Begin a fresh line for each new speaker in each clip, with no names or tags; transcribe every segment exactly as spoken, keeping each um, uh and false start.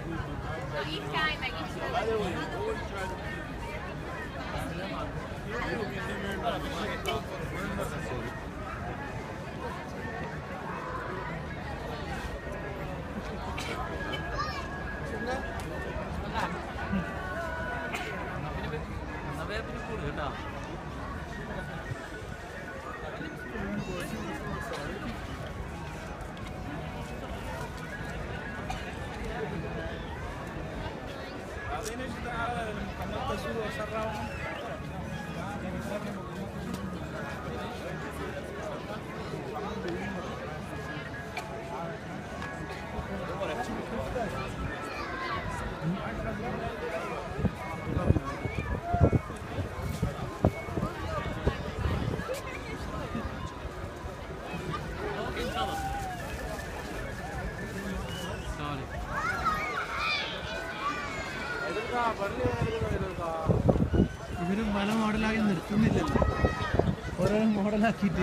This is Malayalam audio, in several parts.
ഇവര് പല മോഡലാക്കി നിർത്തുന്നില്ലല്ലോ, ഓരോ മോഡലാക്കിയിട്ട്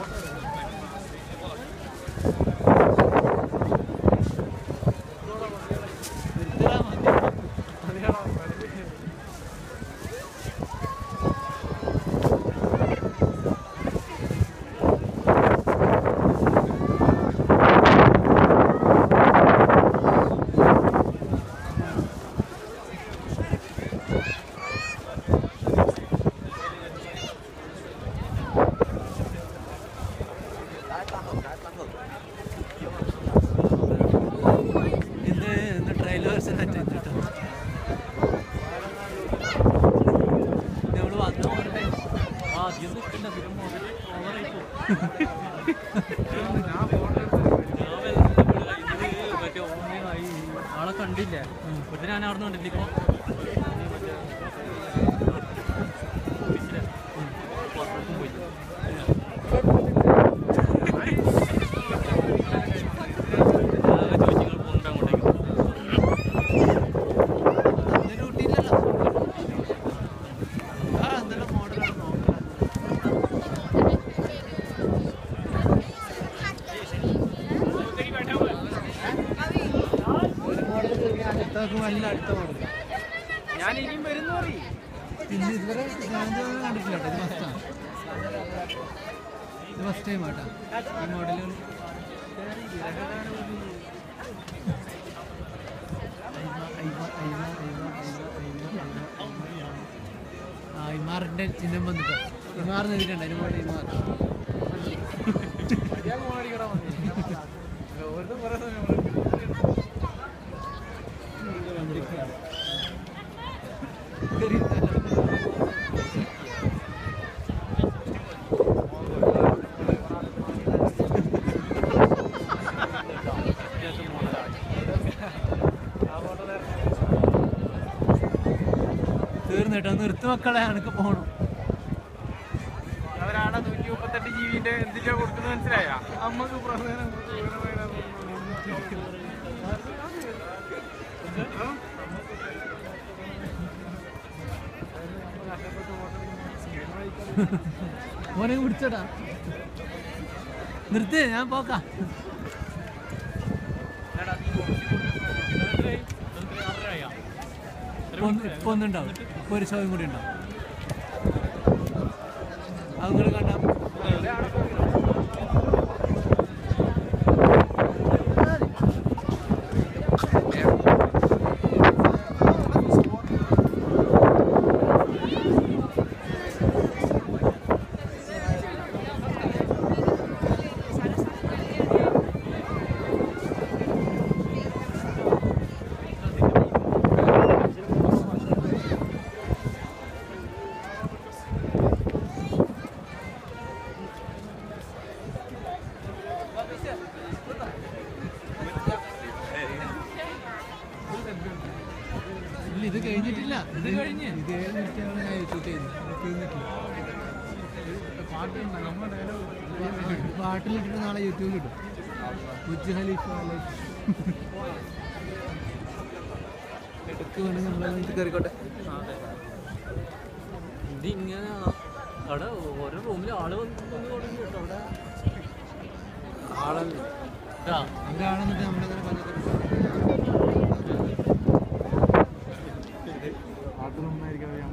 ആളെ കണ്ടില്ല. പക്ഷെ ഞാൻ അവിടെ നിന്ന് കണ്ടില്ല. ഞാൻ ഇനിയും വരുന്നു പറയും. പിന്നെ ഇതുവരെ കണ്ടിട്ടില്ല കേട്ടോ. ഇത് ഫസ്റ്റാണ്. ഇത് ഫസ്റ്റ് ടൈം ആട്ടാ ഈ മോഡലുകൾ. ആ ഇമാറിന്റെ ചിഹ്നം വന്നിട്ടോ. ഇമാർ നിൽക്കണ്ട അതിന് പോലെ ഇമാർ തീർന്നിട്ടോ. നിർത്ത് മക്കളെ, എനിക്ക് പോകണം. അവരാണ് നൂറ്റി മുപ്പത്തെട്ട് ജീവിന്റെ എന്തിനാ കൊടുക്കുന്നത് മനസ്സിലായ? അമ്മക്ക് പ്രധാനം മോനെ പിടിച്ചോടാ. നിർത്ത്, ഞാൻ പോക്കാം. ഇപ്പൊ ഒന്നുണ്ടാവും. ഇപ്പൊ ഒരു ഷോയും കൂടി ഉണ്ടാവും. അത് നിങ്ങൾ കണ്ടാ ഇത് കഴിഞ്ഞിട്ടില്ല. ഇത് കഴിഞ്ഞ് ഇത് കഴിഞ്ഞിട്ടാണ് ഞാൻ ഷൂട്ട് ചെയ്യുന്നത്. തീർന്നിട്ടില്ല. പാട്ടിലിട്ടിട്ട് നാളെ യൂട്യൂബിൽ ഇടും. ബുർജ് ഖലീഫ ലൈറ്റ് ഇടയ്ക്ക് വേണമെങ്കിൽ നമ്മളെ കയറിക്കോട്ടെ. ഇത് ഇങ്ങനെ അവിടെ ഓരോ റൂമിൽ ആള് വന്ന് തുടങ്ങി കേട്ടോ. അവിടെ ആളല്ല അവരാണെന്നിട്ട് നമ്മളിങ്ങനെ പല
ആയിരിക്കും